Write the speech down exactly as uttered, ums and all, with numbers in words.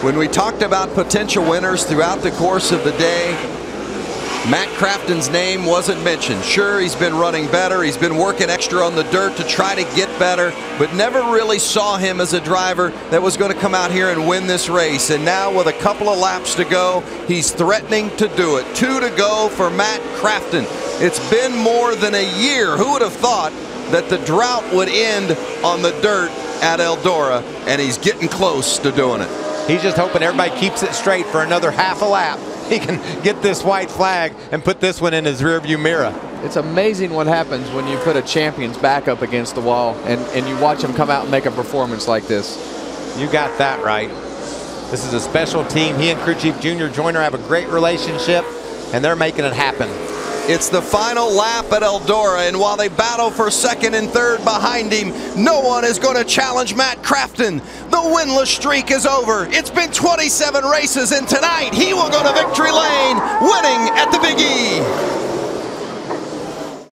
When we talked about potential winners throughout the course of the day, Matt Crafton's name wasn't mentioned. Sure, he's been running better. He's been working extra on the dirt to try to get better, but never really saw him as a driver that was going to come out here and win this race. And now with a couple of laps to go, he's threatening to do it. Two to go for Matt Crafton. It's been more than a year. Who would have thought that the drought would end on the dirt at Eldora, and he's getting close to doing it. He's just hoping everybody keeps it straight for another half a lap. He can get this white flag and put this one in his rearview mirror. It's amazing what happens when you put a champion's back up against the wall and, and you watch him come out and make a performance like this. You got that right. This is a special team. He and Crew Chief Junior Joyner have a great relationship, and they're making it happen. It's the final lap at Eldora, and while they battle for second and third behind him, no one is going to challenge Matt Crafton. The winless streak is over. It's been twenty-seven races, and tonight he will go to victory lane, winning at the Big E.